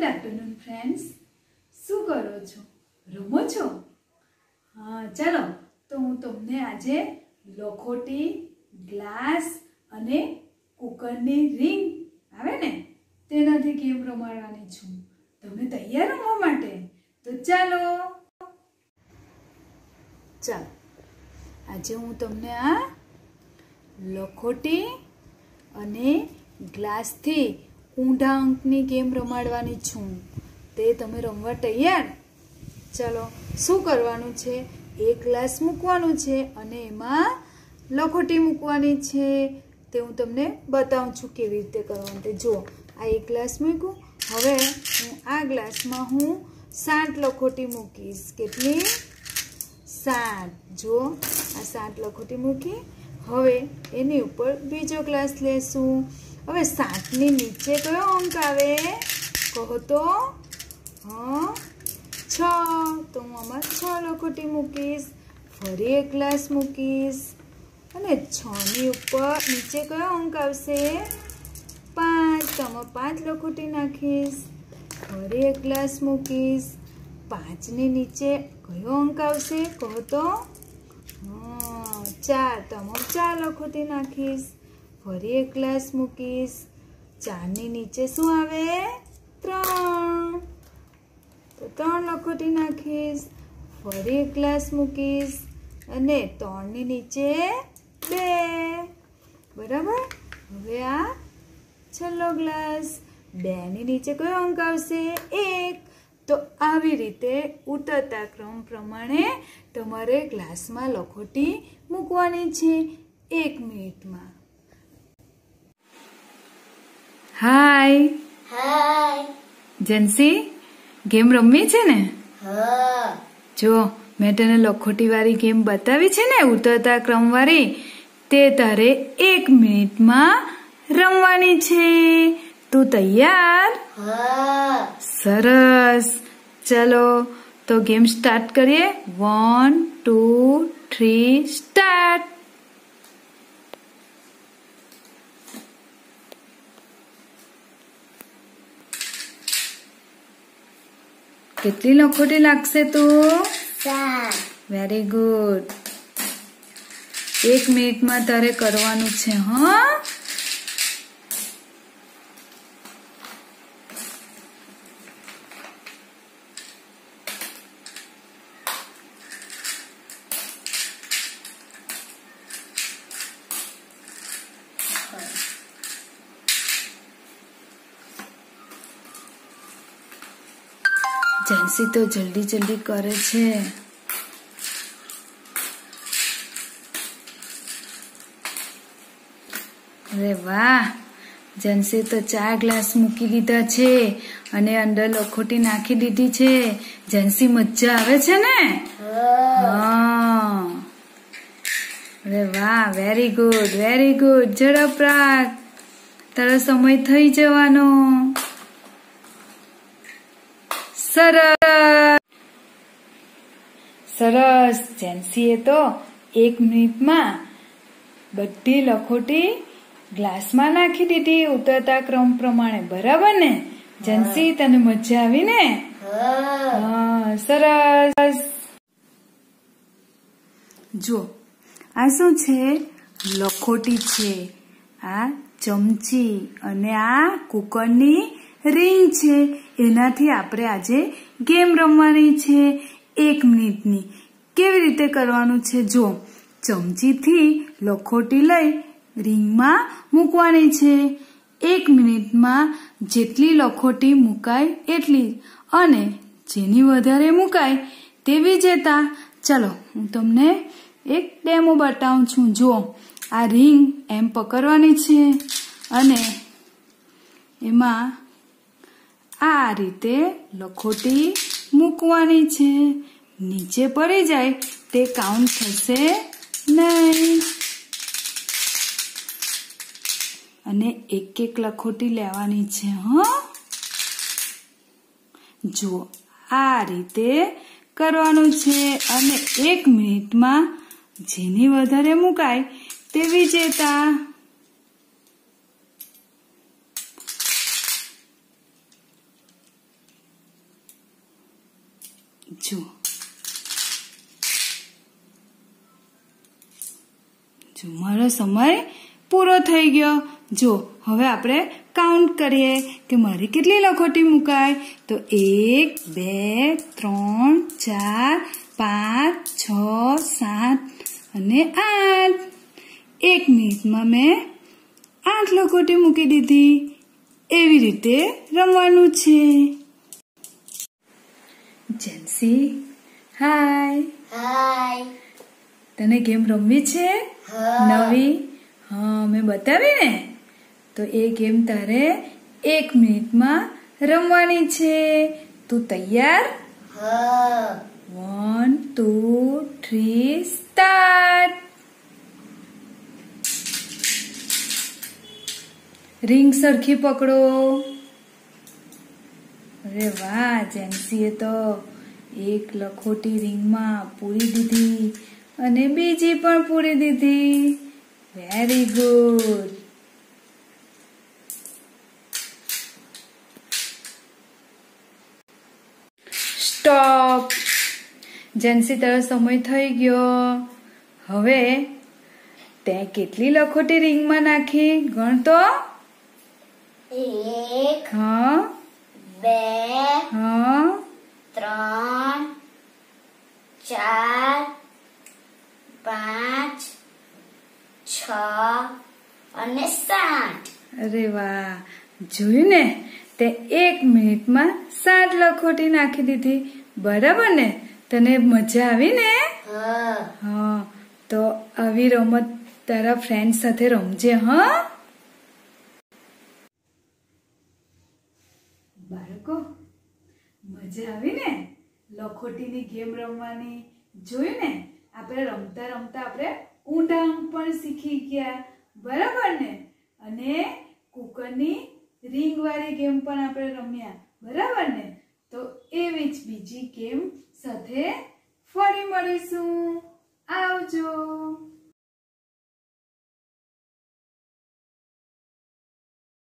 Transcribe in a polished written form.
Afternoon friends, શું કરો છો? રમો છો? હા, ચાલો તો હું તમને આજે લખોટી, ગ્લાસ અને કુકરની રિંગ આવે ને તેનાથી ગેમ રમાડવાની છું. તમે તૈયાર રમવા માટે? તો ચાલો આજે હું તમને આ લખોટી અને ગ્લાસથી ઊંધા અંકની ગેમ રમાડવાની છું. તે તમે રમવા તૈયાર? ચાલો, શું કરવાનું છે? એક ગ્લાસ મૂકવાનું છે અને એમાં લખોટી મૂકવાની છે. તે હું તમને બતાવું છું કેવી રીતે કરવાનું. તે જુઓ, આ એક ગ્લાસ મૂક્યું. હવે આ ગ્લાસમાં હું 7 લખોટી મૂકીશ. કેટલી? 7. જુઓ, આ 7 લખોટી મૂકી. હવે એની ઉપર બીજો ગ્લાસ લેશું. હવે 7 ની નીચે કયો અંક આવે? કહો તો. હા, 6. તો હું આમાં 6 લખોટી મૂકીશ. ફરી એક ગ્લાસ મૂકીશ અને 6 ની ઉપર નીચે કયો અંક આવશે? 5. તો આમાં 5 લખોટી નાખીશ. ફરી એક ગ્લાસ મૂકીશ. 5 ની નીચે કયો અંક આવશે? કહો તો. 4. તો આમાં 4 લખોટી નાખીશ. ફરી એક ગ્લાસ મૂકીશ. 4 ની નીચે શું આવે? 3. તો 3 લખોટી નાખીશ. ફરી એક ગ્લાસ મૂકીશ અને 3 ની નીચે 2. બરાબર. હવે આ છેલ્લો ગ્લાસ. 2 ની નીચે કયો અંક આવશે? 1. તો આવી રીતે ઉતરતા ક્રમ પ્રમાણે તમારે ગ્લાસમાં લખોટી મૂકવાની છે 1 મિનિટમાં. હાય. હાય. જેન્સી, ગેમ રમવી છે ને? હા. જો, મેં તને લખોટી વાળી ગેમ બતાવી છે ને, ઉતરતા ક્રમ વાળી. તે તારે 1 મિનિટમાં રમવાની છે. તું તૈયાર? હા. સરસ. ચલો તો ગેમ સ્ટાર્ટ કરીએ. 1 2 3 સ્ટાર્ટ. કેટલી લખોટી લાગશે તું? 7. Very good. 1 મિનિટમાં તારે કરવાનું છે. હા, જેન્સી તો જલ્દી જલ્દી કરે છે. અરે વાહ, જેન્સી તો 4 ગ્લાસ મૂકી દીધા છે અને અંદર લખોટી નાખી દીધી છે. જેન્સી, મજા આવે છે ને? હા. અરે વાહ, વેરી ગુડ, વેરી ગુડ. ઝડપ રાખ, તારો સમય થઈ જવાનો. સરસ સરસ. જેન્સીએ તો 1 મિનિટમાં બધી લખોટી ગ્લાસમાં નાખી દીધી ઉતરતા ક્રમ પ્રમાણે. બરાબર ને જેન્સી? તને મજા આવી ને? હા, સરસ. જો, આ શું છે? લખોટી છે. આ ચમચી અને આ કુકરની રિંગ છે. એનાથી આપણે આજે ગેમ રમવાની છે 1 મિનિટની. કેવી રીતે કરવાનું છે? જો, ચમચીથી લખોટી લઈ રિંગમાં મૂકવાની છે. 1 મિનિટમાં જેટલી લખોટી મુકાય એટલી, અને જેની વધારે મુકાય તે વિજેતા. ચાલો, હું તમને એક ડેમો બતાવું છું. જો, આ રિંગ એમ પકડવાની છે અને એમાં આ રીતે લખોટી મૂકવાની છે. નીચે પડી જાય તે કાઉન્ટ થશે નહીં. અને એક એક લખોટી લેવાની છે. હા, જુઓ, આ રીતે કરવાનું છે અને 1 મિનિટમાં જેની વધારે મુકાય તે વિજેતા. જો જો મારો સમય પૂરો થઈ ગયો. જો હવે આપણે કાઉન્ટ કરીએ કે મારી કેટલી લખોટી મુકાય. તો 1 2 3 4 5 6 7 અને 8. 1 મિનિટમાં મેં 8 લખોટી મૂકી દીધી. એવી રીતે રમવાનું છે. જેન્સી હાય. હાય. તને ગેમ રમવી છે નવી? હા મેં બતાવી ને. તો એ ગેમ તારે 1 મિનિટમાં રમવાની છે. તું તૈયાર? 1 2 3 સ્ટાર્ટ. રીંગ સરખી પકડો. અરે વાહ, જેન્સીએ તો એક લખોટી રીંગમાં પૂરી દીધી અને બીજી પણ પૂરી દીધી. Very good. સ્ટોપ. જેન્સી તારો સમય થઈ ગયો. હવે તે કેટલી લખોટી રીંગમાં નાખી ગણતો? 1 હા 2 હા 3 4 5 6 અને 7. અરે વાહ, જોયું ને, તે 1 મિનિટમાં 7 લખોટી નાખી દીધી. બરાબર ને? તને મજા આવી ને? હા, તો આવી રમત તારા ફ્રેન્ડ સાથે રમજે. હા બાળકો, મજા આવી ને લખોટીની ગેમ રમવાની? જોયું ને, આપણે રમતા રમતા આપણે ઊંડા અંક પણ શીખી ગયા. બરાબર ને? અને કુકરની રીંગ વાળી ગેમ પણ આપણે રમ્યા. બરાબર ને? તો એવી જ બીજી ગેમ સાથે ફરી મળીશું. આવજો.